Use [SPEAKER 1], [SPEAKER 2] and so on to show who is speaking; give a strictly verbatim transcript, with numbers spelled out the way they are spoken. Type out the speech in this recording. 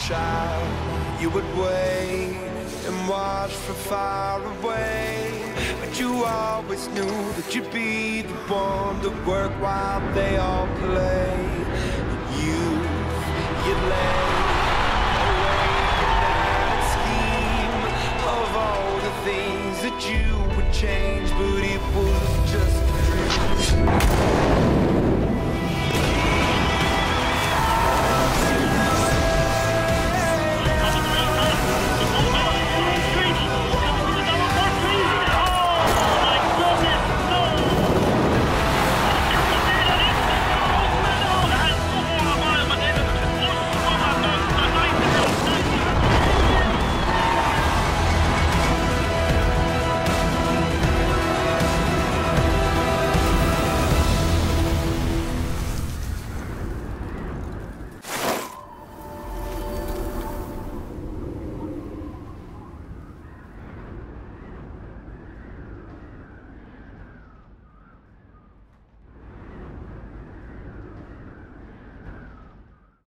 [SPEAKER 1] child, you would wait and watch from far away. But you always knew that you'd be the one to work while they all play. You, you'd lay